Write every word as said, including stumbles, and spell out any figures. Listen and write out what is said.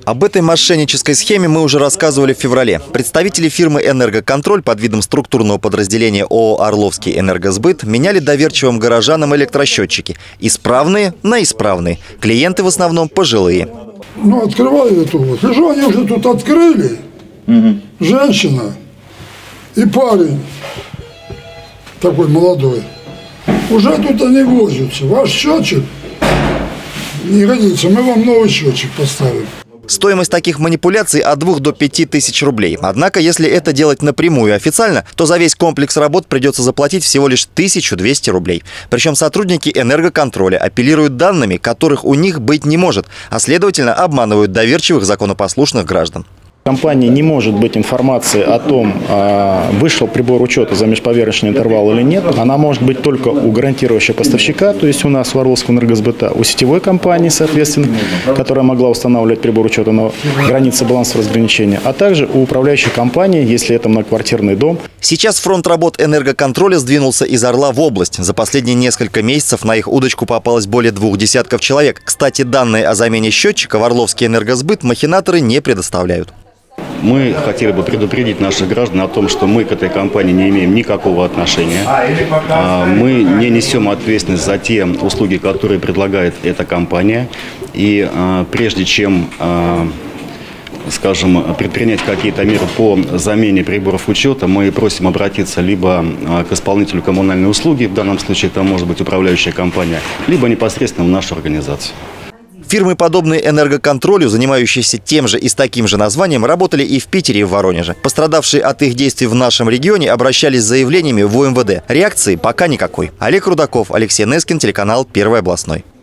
Об этой мошеннической схеме мы уже рассказывали в феврале. Представители фирмы «Энергоконтроль» под видом структурного подразделения ООО «Орловский энергосбыт» меняли доверчивым горожанам электросчетчики. Исправные на исправные. Клиенты в основном пожилые. Ну, открываю эту вот. И что они уже тут открыли? Угу. Женщина и парень такой молодой. Уже тут они возятся. Ваш счетчик не годится. Мы вам новый счетчик поставим. Стоимость таких манипуляций от двух до пяти тысяч рублей. Однако, если это делать напрямую и официально, то за весь комплекс работ придется заплатить всего лишь тысячу двести рублей. Причем сотрудники энергоконтроля апеллируют данными, которых у них быть не может, а следовательно обманывают доверчивых законопослушных граждан. В компании не может быть информации о том, вышел прибор учета за межповерочный интервал или нет. Она может быть только у гарантирующего поставщика, то есть у нас у Орловского энергосбыта, у сетевой компании, соответственно, которая могла устанавливать прибор учета на границе балансового разграничения, а также у управляющей компании, если это многоквартирный дом. Сейчас фронт работ энергоконтроля сдвинулся из Орла в область. За последние несколько месяцев на их удочку попалось более двух десятков человек. Кстати, данные о замене счетчика в Орловский энергосбыт махинаторы не предоставляют. Мы хотели бы предупредить наших граждан о том, что мы к этой компании не имеем никакого отношения. Мы не несем ответственность за те услуги, которые предлагает эта компания. И прежде чем, скажем, предпринять какие-то меры по замене приборов учета, мы просим обратиться либо к исполнителю коммунальной услуги, в данном случае это может быть управляющая компания, либо непосредственно в нашу организацию. Фирмы, подобные энергоконтролю, занимающиеся тем же и с таким же названием, работали и в Питере, и в Воронеже. Пострадавшие от их действий в нашем регионе обращались с заявлениями в УМВД. Реакции пока никакой. Олег Рудаков, Алексей Нескин, телеканал «Первый областной».